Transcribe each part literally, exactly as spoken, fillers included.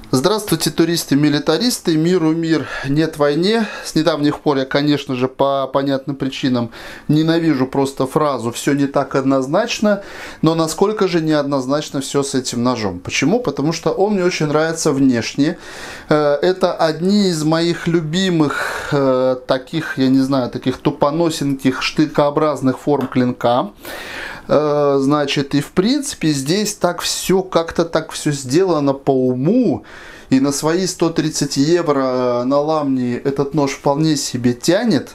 Здравствуйте, туристы-милитаристы, миру мир, нет войне. С недавних пор я, конечно же, по понятным причинам ненавижу просто фразу «все не так однозначно», но насколько же неоднозначно все с этим ножом. Почему? Потому что он мне очень нравится внешне. Это одни из моих любимых таких, я не знаю, таких тупоносеньких штыкообразных форм клинка. Значит, и в принципе здесь так все, как-то так все сделано по уму. И на свои сто тридцать евро на ламне этот нож вполне себе тянет.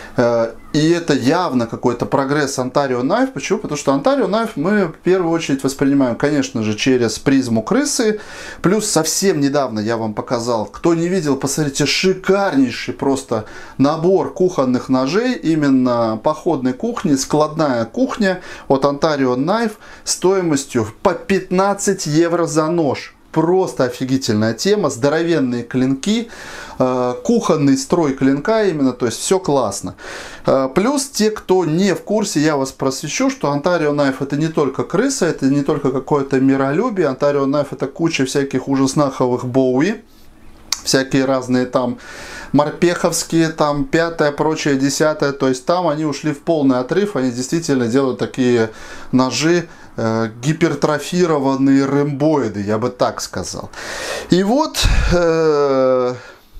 И это явно какой-то прогресс Ontario Knife. Почему? Потому что Ontario Knife мы в первую очередь воспринимаем, конечно же, через призму крысы. Плюс совсем недавно я вам показал, кто не видел, посмотрите, шикарнейший просто набор кухонных ножей. Именно походной кухни, складная кухня от Ontario Knife стоимостью по пятнадцать евро за нож. Просто офигительная тема, здоровенные клинки, э, кухонный строй клинка именно, то есть все классно. Э, плюс те, кто не в курсе, я вас просвещу, что Ontario Knife это не только крыса, это не только какое-то миролюбие. Ontario Knife это куча всяких ужаснаховых боуи, всякие разные там морпеховские, там пятое, прочее, десятое. То есть там они ушли в полный отрыв, они действительно делают такие ножи, гипертрофированные рэмбоиды, я бы так сказал. И вот, э,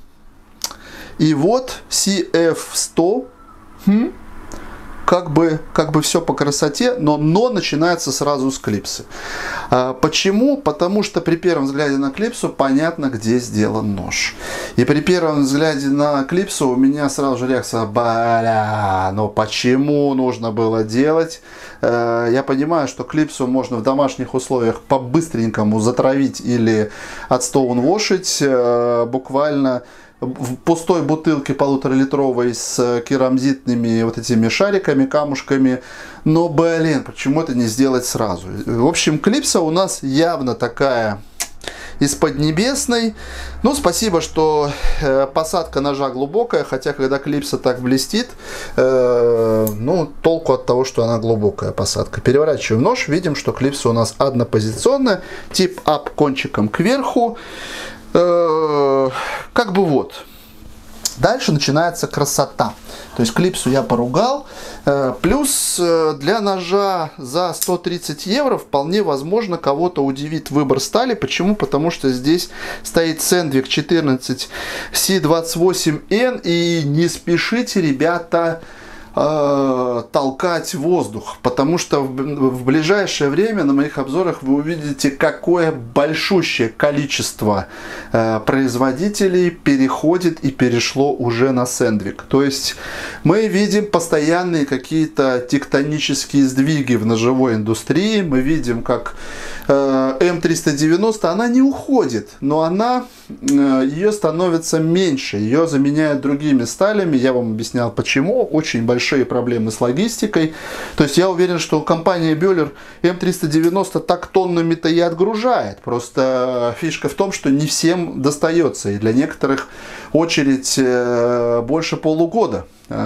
и вот си эф сто, хм, как бы, как бы все по красоте, но, но начинается сразу с клипсы. А, почему? Потому что при первом взгляде на клипсу понятно, где сделан нож. И при первом взгляде на клипсу у меня сразу же реакция: бля, но почему нужно было делать? А, я понимаю, что клипсу можно в домашних условиях по-быстренькому затравить или отстоунвошить, а, буквально в пустой бутылке полуторалитровой с керамзитными вот этими шариками, камушками. Но, блин, почему это не сделать сразу? В общем, клипса у нас явно такая из поднебесной. Ну, спасибо, что э, посадка ножа глубокая, хотя когда клипса так блестит, э, ну, толку от того, что она глубокая посадка. Переворачиваем нож, видим, что клипса у нас однопозиционная, тип ап кончиком кверху. Э, как бы вот. Дальше начинается красота. То есть клипсу я поругал. Э, плюс э, для ножа за сто тридцать евро вполне возможно кого-то удивит выбор стали. Почему? Потому что здесь стоит Sandvik четырнадцать си двадцать восемь эн. И не спешите, ребята, толкать воздух, потому что в, в ближайшее время на моих обзорах вы увидите, какое большущее количество э, производителей переходит и перешло уже на Sandvik. То есть мы видим постоянные какие-то тектонические сдвиги в ножевой индустрии. Мы видим, как э, эм триста девяносто, она не уходит, но она, э, ее становится меньше, ее заменяют другими сталями. Я вам объяснял почему. Очень большой проблемы с логистикой. То есть я уверен, что компания Бёллер эм триста девяносто так тоннами-то и отгружает. Просто фишка в том, что не всем достается. И для некоторых очередь больше полугода.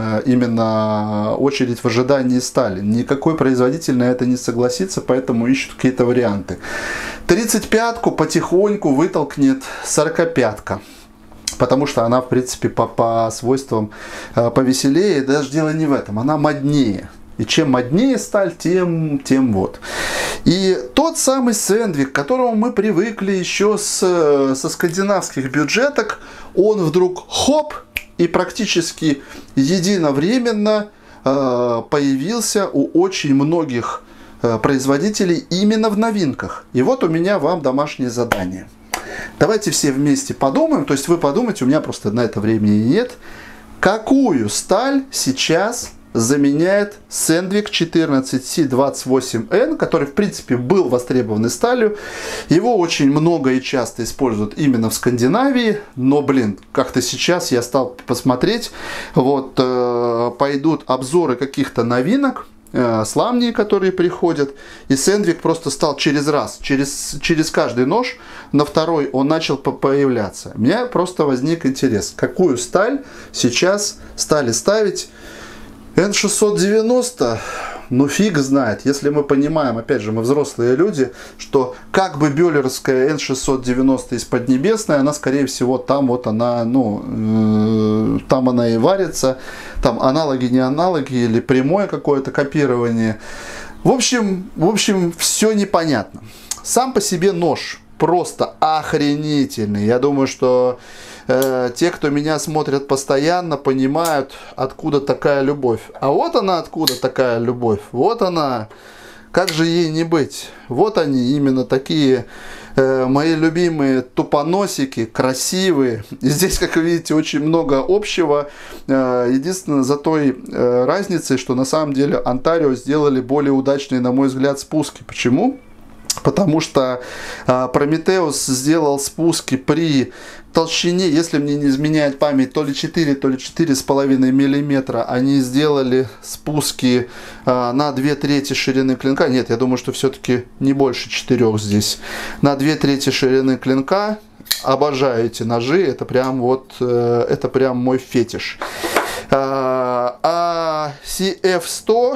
Именно очередь в ожидании стали. Никакой производитель на это не согласится, поэтому ищут какие-то варианты. тридцать пятку потихоньку вытолкнет сорокопятка. Потому что она, в принципе, по, по свойствам э, повеселее. Даже дело не в этом, она моднее. И чем моднее сталь, тем, тем вот. И тот самый Sandvik, к которому мы привыкли еще с, со скандинавских бюджеток, он вдруг хоп, и практически единовременно э, появился у очень многих э, производителей именно в новинках. И вот у меня вам домашнее задание. Давайте все вместе подумаем, то есть вы подумайте, у меня просто на это времени нет, какую сталь сейчас заменяет Sandvik четырнадцать си двадцать восемь эн, который в принципе был востребованной сталью. Его очень много и часто используют именно в Скандинавии, но, блин, как-то сейчас я стал посмотреть, вот э, пойдут обзоры каких-то новинок, сламни, которые приходят, и Sandvik просто стал через раз, через, через каждый нож, на второй он начал появляться. У меня просто возник интерес, какую сталь сейчас стали ставить. эн шестьсот девяносто, ну фиг знает, если мы понимаем, опять же, мы взрослые люди, что как бы бёллеровская эн шестьсот девяносто из Поднебесной, она, скорее всего, там вот она, ну, э, там она и варится, там аналоги, не аналоги, или прямое какое-то копирование. В общем, в общем, все непонятно. Сам по себе нож просто охренительный. Я думаю, что э, те, кто меня смотрят постоянно, понимают, откуда такая любовь. А вот она откуда такая любовь. Вот она. Как же ей не быть? Вот они, именно такие э, мои любимые тупоносики, красивые. И здесь, как вы видите, очень много общего. Э, единственное, за той э, разницей, что на самом деле Онтарио сделали более удачные, на мой взгляд, спуски. Почему? Потому что э, Прометеус сделал спуски при толщине, если мне не изменяет память, то ли четыре, то ли четыре с половиной миллиметра. Они сделали спуски э, на две трети ширины клинка. Нет, я думаю, что все-таки не больше четырех здесь. На две трети ширины клинка. Обожаю эти ножи. Это прям вот, э, это прям мой фетиш. А, а си эф сто,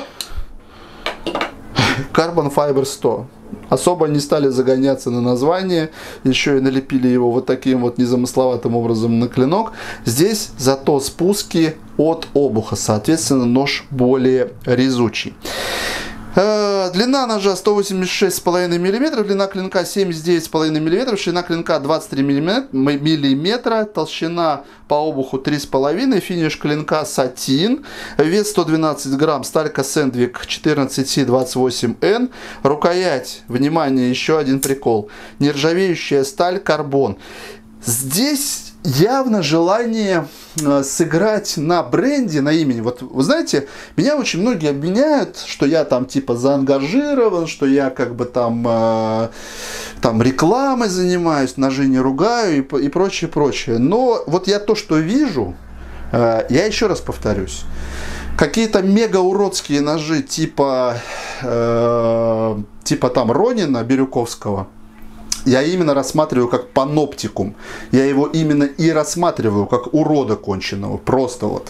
Carbon Fiber сто. Особо не стали загоняться на название, еще и налепили его вот таким вот незамысловатым образом на клинок. Здесь зато спуски от обуха, соответственно, нож более резучий. Длина ножа сто восемьдесят шесть и пять миллиметров, длина клинка семьдесят девять и пять миллиметров, ширина клинка двадцать три миллиметра, толщина по обуху три и пять, финиш клинка сатин, вес сто двенадцать грамм, сталька Сэндвик четырнадцать си двадцать восемь эн, рукоять, внимание, еще один прикол, нержавеющая сталь карбон. Здесь явно желание э, сыграть на бренде, на имени. Вот вы знаете, меня очень многие обвиняют, что я там типа заангажирован, что я как бы там, э, там рекламой занимаюсь, ножи не ругаю и, и прочее, прочее. Но вот я то, что вижу, э, я еще раз повторюсь. Какие-то мега уродские ножи типа, э, типа там Ронина Бирюковского, я именно рассматриваю как паноптикум. Я его именно и рассматриваю как урода конченого. Просто вот.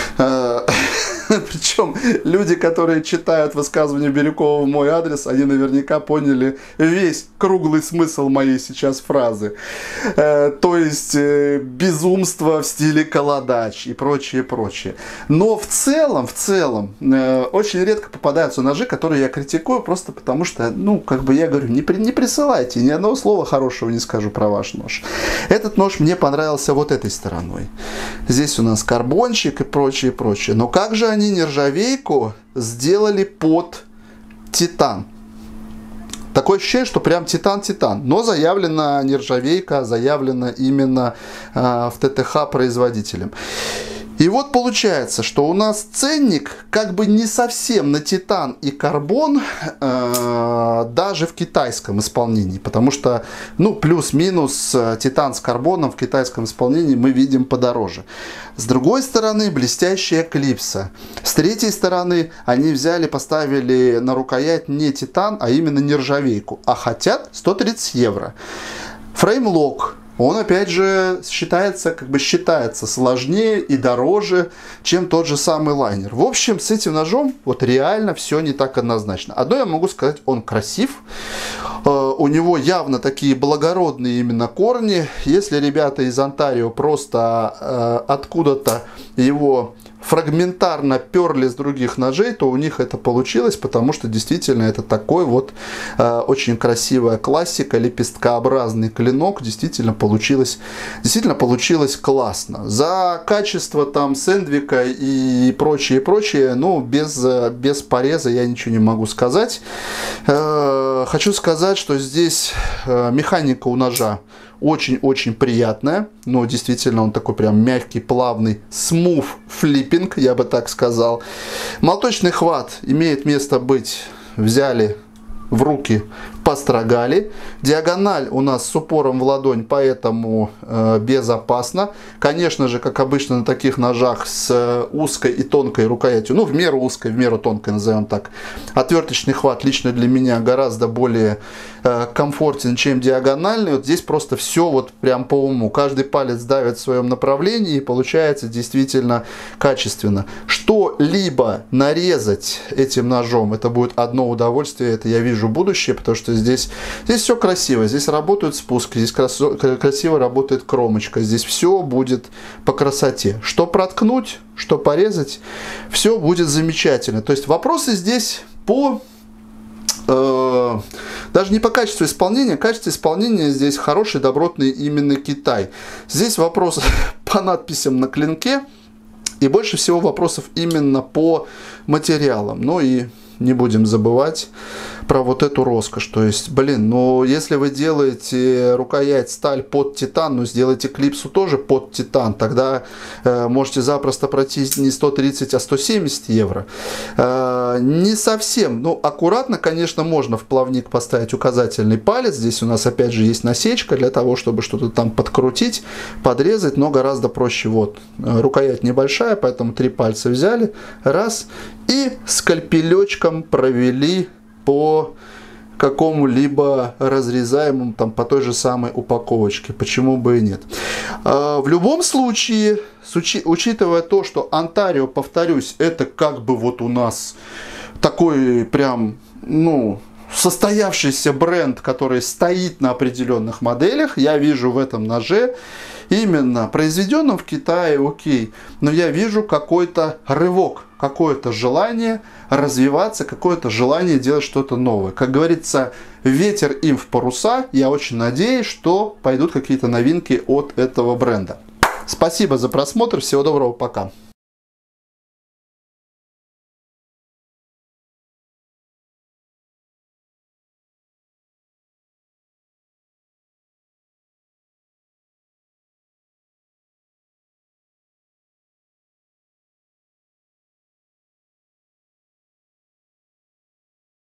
Причем люди, которые читают высказывание Бирюкова в мой адрес, они наверняка поняли весь круглый смысл моей сейчас фразы. То есть безумство в стиле Каладач и прочее, прочее. Но в целом, в целом, очень редко попадаются ножи, которые я критикую, просто потому что, ну, как бы я говорю, не, при, не присылайте, ни одного слова хорошего не скажу про ваш нож. Этот нож мне понравился вот этой стороной. Здесь у нас карбончик и прочее, прочее. Но как же они нержавейку сделали под титан? Такое ощущение, что прям титан-титан. Но заявлена нержавейка, заявлена именно э, в ТТХ производителем. И вот получается, что у нас ценник как бы не совсем на титан и карбон, э, даже в китайском исполнении. Потому что, ну, плюс-минус титан с карбоном в китайском исполнении мы видим подороже. С другой стороны, блестящая клипса. С третьей стороны, они взяли, поставили на рукоять не титан, а именно нержавейку. А хотят сто тридцать евро. Фреймлок. Он, опять же, считается, как бы считается сложнее и дороже, чем тот же самый лайнер. В общем, с этим ножом вот реально все не так однозначно. Одно я могу сказать, он красив. У него явно такие благородные именно корни. Если ребята из Онтарио просто откуда-то его фрагментарно перли с других ножей, то у них это получилось, потому что действительно это такой вот э, очень красивая классика, лепесткообразный клинок, действительно получилось, действительно получилось классно. За качество там Сэндвика и прочее, прочее, ну, без, без пореза я ничего не могу сказать. Э, хочу сказать, что здесь э, механика у ножа очень-очень приятная, но действительно он такой прям мягкий, плавный, smooth flipping, я бы так сказал. Молоточный хват имеет место быть, взяли в руки, построгали. Диагональ у нас с упором в ладонь, поэтому э, безопасно. Конечно же, как обычно на таких ножах с узкой и тонкой рукоятью, ну в меру узкой, в меру тонкой, назовем так, отверточный хват лично для меня гораздо более э, комфортен, чем диагональный. Вот здесь просто все вот прям по уму. Каждый палец давит в своем направлении и получается действительно качественно. Что-либо нарезать этим ножом, это будет одно удовольствие, это я вижу будущее, потому что Здесь, здесь все красиво, здесь работают спуски, здесь красо, красиво работает кромочка, здесь все будет по красоте. Что проткнуть, что порезать, все будет замечательно. То есть вопросы здесь по... Э, даже не по качеству исполнения, качество исполнения здесь хороший, добротный именно Китай. Здесь вопрос по надписям на клинке и больше всего вопросов именно по материалам. Ну и... не будем забывать про вот эту роскошь. То есть, блин, ну если вы делаете рукоять сталь под титан, ну сделайте клипсу тоже под титан, тогда э, можете запросто пройти не сто тридцать, а сто семьдесят евро. Э, не совсем, ну аккуратно, конечно, можно в плавник поставить указательный палец. Здесь у нас опять же есть насечка для того, чтобы что-то там подкрутить, подрезать, но гораздо проще. Вот, рукоять небольшая, поэтому три пальца взяли, раз, и скальпелечком провели по какому-либо разрезаемому, там, по той же самой упаковочке. Почему бы и нет. А, в любом случае, учи, учитывая то, что Онтарио, повторюсь, это как бы вот у нас такой прям, ну... состоявшийся бренд, который стоит на определенных моделях, я вижу в этом ноже именно произведенном в Китае, окей, но я вижу какой-то рывок, какое-то желание развиваться, какое-то желание делать что-то новое. Как говорится, ветер им в паруса. Я очень надеюсь, что пойдут какие-то новинки от этого бренда. Спасибо за просмотр, всего доброго, пока.